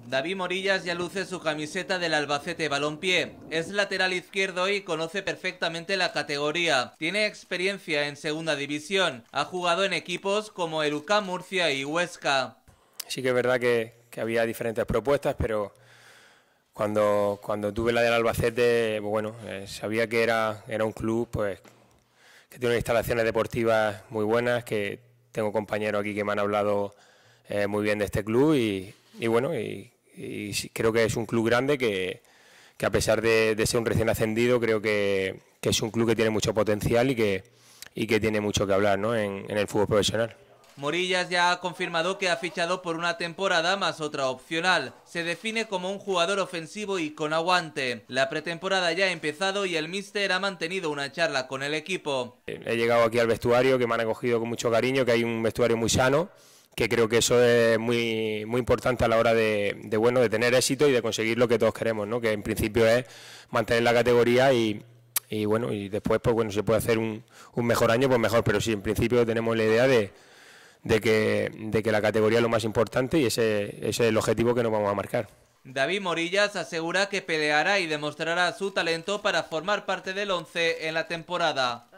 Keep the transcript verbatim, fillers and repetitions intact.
David Morillas ya luce su camiseta del Albacete Balompié. Es lateral izquierdo y conoce perfectamente la categoría. Tiene experiencia en segunda división. Ha jugado en equipos como el U C A M Murcia y Huesca. Sí que es verdad que, que había diferentes propuestas, pero cuando, cuando tuve la del Albacete, pues bueno, eh, sabía que era, era un club pues, que tiene unas instalaciones deportivas muy buenas, que tengo compañeros aquí que me han hablado eh, muy bien de este club y, y bueno, y, y creo que es un club grande que, que a pesar de, de ser un recién ascendido, creo que, que es un club que tiene mucho potencial y que, y que tiene mucho que hablar, ¿no?, en, en el fútbol profesional. Morillas ya ha confirmado que ha fichado por una temporada más otra opcional. Se define como un jugador ofensivo y con aguante. La pretemporada ya ha empezado y el míster ha mantenido una charla con el equipo. He llegado aquí al vestuario, que me han acogido con mucho cariño, que hay un vestuario muy sano, que creo que eso es muy, muy importante a la hora de, de, bueno, de tener éxito y de conseguir lo que todos queremos, ¿no?, que en principio es mantener la categoría y, y bueno, y después pues bueno, se puede hacer un, un mejor año, pues mejor, pero sí, en principio tenemos la idea de De que, de que la categoría es lo más importante y ese, ese es el objetivo que nos vamos a marcar. David Morillas asegura que peleará y demostrará su talento para formar parte del once en la temporada.